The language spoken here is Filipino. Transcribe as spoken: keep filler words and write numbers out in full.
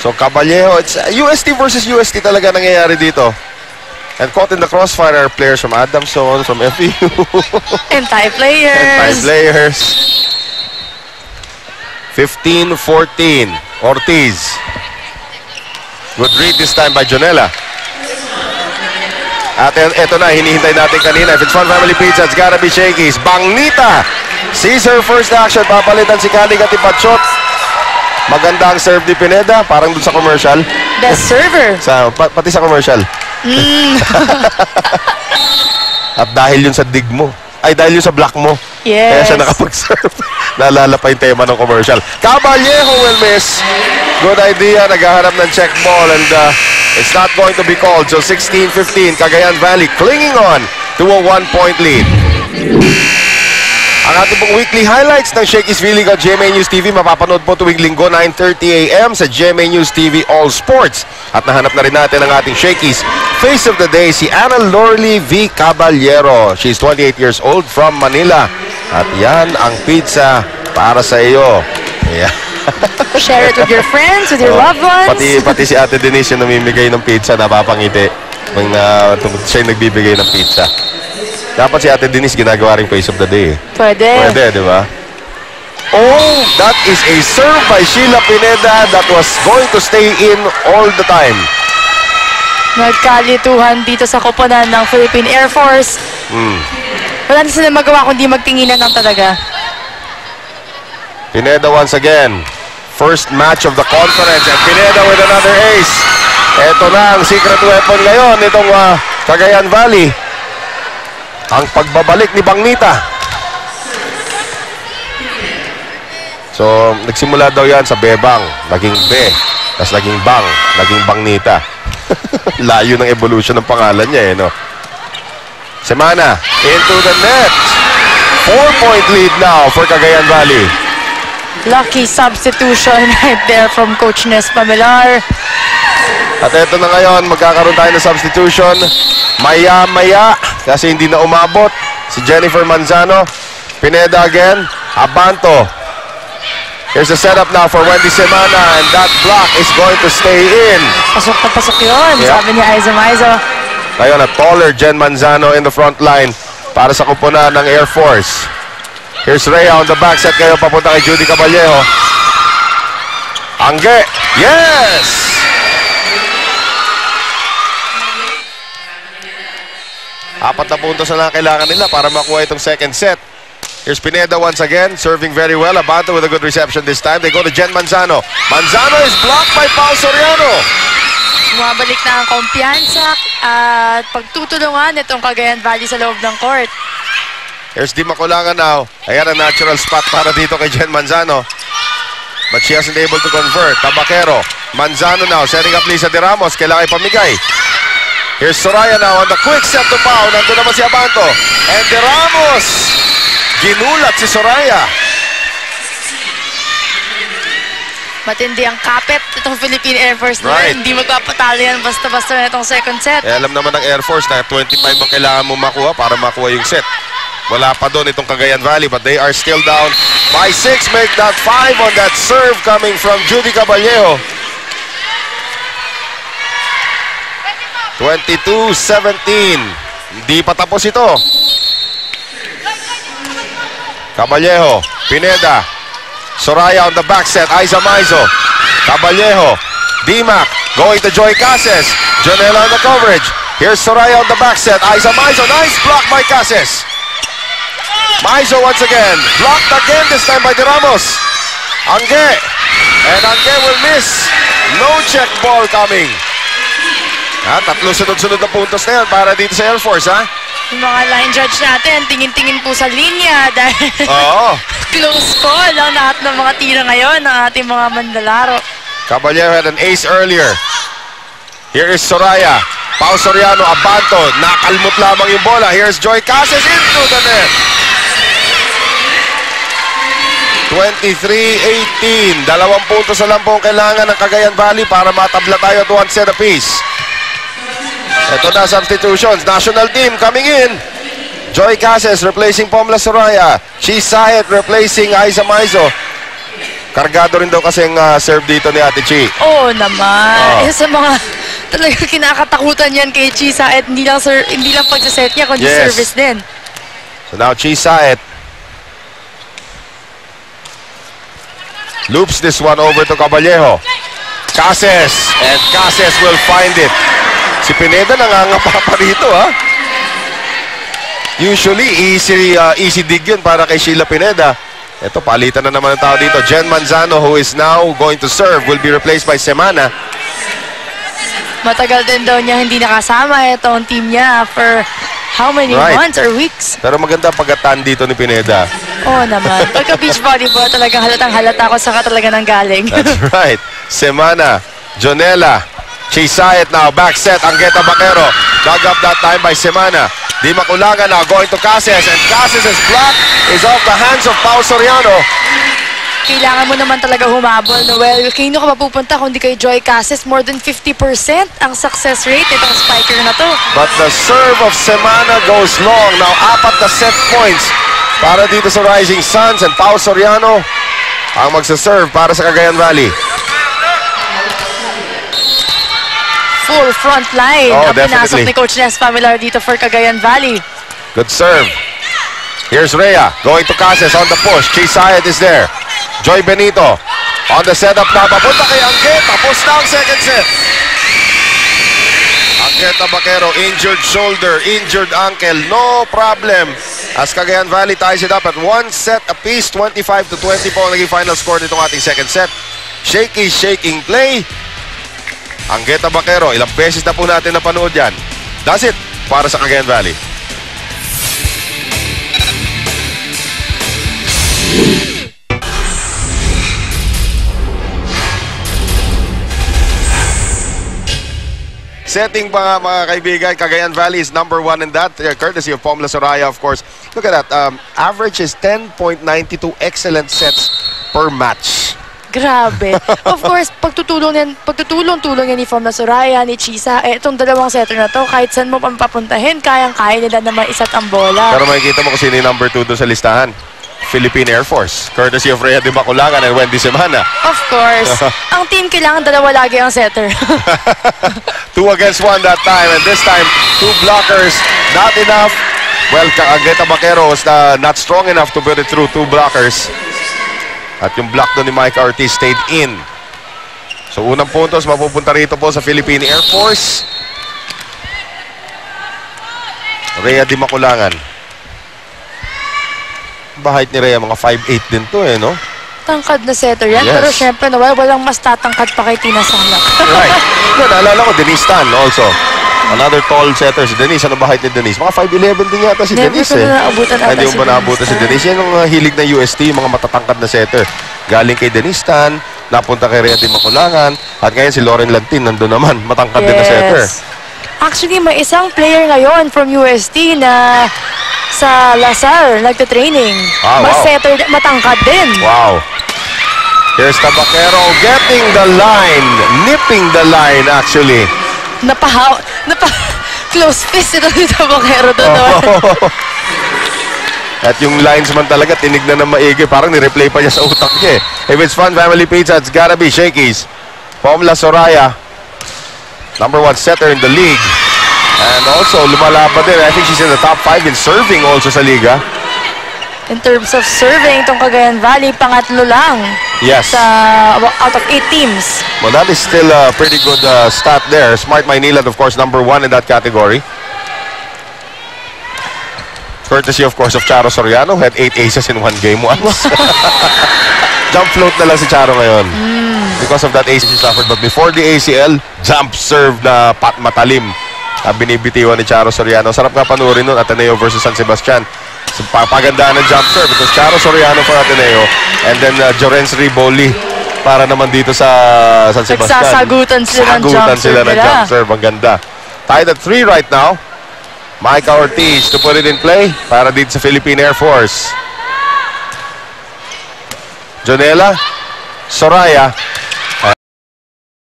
So, Caballejo, it's uh, U S T versus U S T talaga nangyayari dito. And caught in the crossfire are players from Adamson, from F E U. And Thai players. And Thai players. fifteen fourteen. Ortiz. Good read this time by Jonella. At eto na, hinihintay natin kanina. If it's Fun Family Pizza, it's gotta be Shakey's. Bangnita sees her first action. Papalitan si Candy Katipachot. Maganda ang serve ni Pineda. Parang dun sa commercial. Best server. Sa, pa, pati sa commercial. Mm. At dahil yun sa dig mo. Ay, dahil yun sa block mo. Yes. Kaya siya nakapag-serve. Naalala pa yung tema ng commercial. Caballejo will miss. Good idea. Naghahanap ng check ball and uh, it's not going to be called. So sixteen fifteen. Cagayan Valley clinging on to a one-point lead. Ang ating pong weekly highlights ng Shakey's V-League at G M A News T V mapapanood po tuwing linggo nine thirty a m sa G M A News T V All Sports. At nahanap na rin natin ang ating Shakey's Face of the Day, si Ana Lorly V. Caballero. She's twenty-eight years old from Manila. At yan ang pizza para sa iyo. Yeah. Share it with your friends, with your oh, loved ones. Pati, pati si Ate Denise yung namimigay ng pizza, napapangiti. Pag uh, siya yung nagbibigay ng pizza. Dapat si Ate Denise ginagawa rin Face of the Day. Pwede. Pwede, di ba? Oh, that is a serve by Sheila Pineda that was going to stay in all the time. Nagkalituhan dito sa koponan ng Philippine Air Force. Hmm. Wala na sila magawa kundi magtinginan ng talaga. Pineda once again. First match of the conference and Pineda with another ace. Ito na ang secret weapon ngayon itong uh, Cagayan Valley. Ang pagbabalik ni Bangnita. So, nagsimula daw yan sa Bebang. Naging Be. Tapos naging Bang. Naging Bangnita. Layo ng evolution ng pangalan niya eh, no? Semana into the net. Four-point lead now for Cagayan Valley. Lucky substitution right there from Coach Nes Pamilar. At eto na ngayon, magkakaroon tayo ng substitution. Maya-maya, kasi hindi na umabot. Si Jennifer Manzano. Pineda again. Abanto. Here's the setup now for Wendy Semana, and that block is going to stay in. Pasok na pasok yun, yep. Sabi niya Aiza Maizo. Ngayon, a taller Jen Manzano in the front line para sa kupunan ng Air Force. Here's Rhea on the back set kayo papunta kay Judy Caballejo. Angge. Yes! Apat na puntos na lang kailangan nila para makuha itong second set. Here's Pineda once again, serving very well. Abanto with a good reception this time. They go to Jen Manzano. Manzano is blocked by Pao Soriano. Bumabalik na ang kumpiyansa at pagtutulungan itong Cagayan Valley sa loob ng court. Here's Di Makulangan now. Ayan ang natural spot para dito kay Jen Manzano. But she hasn't able to convert. Tabaquero. Manzano now, setting up Lisa De Ramos. Kailangan ipamigay. Here's Soraya now on the quick set to Pao. Nandun naman si Abanto. And De Ramos. Ginulat si Soraya. Matindi ang kapit itong Philippine Air Force na right. Hindi magpapatalo yan basta-basta na itong second set. Eh, alam naman ng Air Force na twenty-five ang kailangan mo makuha para makuha yung set. Wala pa doon itong Cagayan Valley, but they are still down by six. Make that five on that serve coming from Judy Caballejo. twenty-two seventeen. Hindi pa tapos ito. Caballejo, Pineda, Soraya on the back set, Aiza Maizo, Caballejo, D-Mac, going to Joy Cases, Jonella on the coverage. Here's Soraya on the back set, Aiza Maizo, nice block by Cases. Maizo once again, blocked again, this time by De Ramos. Angge, and Angge will miss. No check ball coming. Ah, tatlo sunod-sunod na puntos na yan para dito sa Air Force, ha? Yung mga line judge natin, tingin-tingin po sa linya dahil Oo. close call ang lahat ng mga tira ngayon ng ating mga mandalaro. Caballero had an ace earlier. Here is Soraya. Pao Soriano, Abanto. Nakalmot lamang yung bola. Here's Joy Cases into the net. twenty-three eighteen. Dalawang puntos na lang po ang kailangan ng Cagayan Valley para matabla tayo at one set apiece. Ito na substitutions. National team coming in. Joy Cases replacing Pomla Soraya. Chi Sayet replacing Aiza Maizo. Kargado rin daw kasing uh, serve dito ni Ate Chi. Oo naman. Oh. Isa sa mga talaga kinakatakutan yan kay Chi Saet. Hindi lang, sir, hindi lang pagsaset niya, kundi Yes. service din. So now Chi Saet loops this one over to Caballejo. Cases. And Cases will find it. Si Pineda nangangapa pa rito, ha? Usually, easy, uh, easy dig yun para kay Sheila Pineda. Ito, palitan na naman ang tao dito. Jen Manzano, who is now going to serve, will be replaced by Semana. Matagal din daw niya hindi nakasama itong team niya for how many Right. months or weeks? Pero maganda pagkatan dito ni Pineda. Oo naman. Pagka beach volleyball, talagang halatang halata ko saka talaga nang galing. That's right. Semana, Jonella, Chisayet now, back set, Angueta Baquero. Dug up that time by Semana. Di Makulaga now going to Cases, and Cases' block is off the hands of Pao Soriano. Kailangan mo naman talaga humabol, Noel. Kino ka mapupunta kundi kay Joy Cases? More than fifty percent ang success rate itong spiker na to. But the serve of Semana goes long. Now, apat na set points para dito sa Rising Suns, and Pao Soriano ang magsaserve para sa Cagayan Valley. Full front line Oh, ang pinasok definitely. ni Coach Nes Pamilar dito for Cagayan Valley. Good serve. Here's Rhea going to Cases on the push. Chisayet is there. Joy Benito on the setup na. Papunta kay Angueta. Post down second set. Angueta Baquero, injured shoulder, injured ankle. No problem. As Cagayan Valley ties it up at one set apiece. twenty-five to twenty po ang naging final score nitong ating second set. Shaky, shaking play. Angueta Baquero, ilang beses na po natin napanood yan. That's it para sa Cagayan Valley. Setting pa nga mga kaibigan, Cagayan Valley is number one in that, uh, courtesy of Pomla Soraya, of course. Look at that, um, average is ten point nine two excellent sets per match. Grabe. Of course, pagtutulong yan, pagtutulong-tulong yan ni Fomla Soraya, ni Chisa, eh, itong dalawang setter na to, kahit saan mo pang papuntahin, kayang-kaya nila na maisat ang bola. Pero makikita mo kung sino yung number two doon sa listahan. Philippine Air Force, courtesy of Rhea de Maculangan and Wendy Semana. Of course. Ang team kailangan dalawa lagi ang setter. Two against one that time, and this time, two blockers, not enough. Well, Angueta Baquero was uh, not strong enough to put it through two blockers. At yung block doon ni Mike Ortiz stayed in. So, unang puntos mapupunta rito po sa Philippine Air Force. Rhea de Maculangan. Ba height ni Rhea? Mga five eight din to eh, no? Tangkad na setter yan, Yes. pero syempre, no, walang mas tatangkad pa kay Tina Salak. Right. No, naalala ko, Denise Tan also. Another tall setter, si Denise. Ano ba height ni Denise? Mga five eleven din yata si Never Denise ko eh. na naabutan ata Hindi mo si ba naabutan si Denise Denise? Yan ang uh, hilig na U S T, mga matatangkad na setter. Galing kay Denise Tan, napunta kay Rhea de Maculangan, at ngayon si Lauren Lantin, nandun naman, matangkad din na setter. Actually, may isang player ngayon from U S T na sa Lasal, nagte-training. Ah, Mas wow. setter, matangkad din. Wow. Here's the Baquero getting the line, nipping the line actually. Napahaw, napa, close fist ito dito Baquero doon. Oh. At yung lines man talaga, tinignan ng maigi. Parang ni-replay pa niya sa utak niya eh. If it's fun family pizza, it's gotta be Shakey's. Pomla Soraya, number one setter in the league. And also, lumalaban din. I think she's in the top five in serving also sa liga. In terms of serving, itong Cagayan Valley, pangatlo lang Yes. sa out of eight teams. Well, that is still a pretty good uh, stat there. Smart Maynilad, of course, number one in that category. Courtesy, of course, of Charo Soriano, had eight aces in one game once. Jump float na lang si Charo ngayon. Mm. Because of that ace she suffered. But before the A C L, jump serve na pat matalim. Uh, binibitiwan ni Charo Soriano. Sarap nga panuorin nun, Ateneo versus San Sebastian. So, papagandaan ng jump serve. It was Charo Soriano for Ateneo. And then uh, Jorens Riboli para naman dito sa San Sebastian. Nagsasagutan sila ng Sagutan jump sila serve ng nila. jump serve. Ang ganda. Tied at three right now. Micah Ortiz to put it in play para dito sa Philippine Air Force. Jonella, Soraya,